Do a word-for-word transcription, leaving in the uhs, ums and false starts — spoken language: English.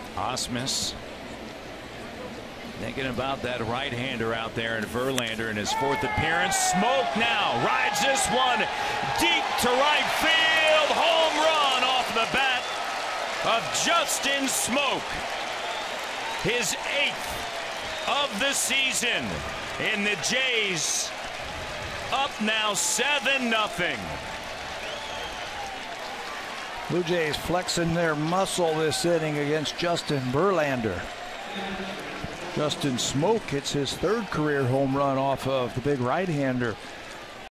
Osmus thinking about that right-hander out there in Verlander in his fourth appearance. Smoak now rides this one deep to right field. Home run off the bat of Justin Smoak. His eighth of the season. And the Jays up now seven nothing. Blue Jays flexing their muscle this inning against Justin Verlander. Justin Smoak hits his third career home run off of the big right-hander.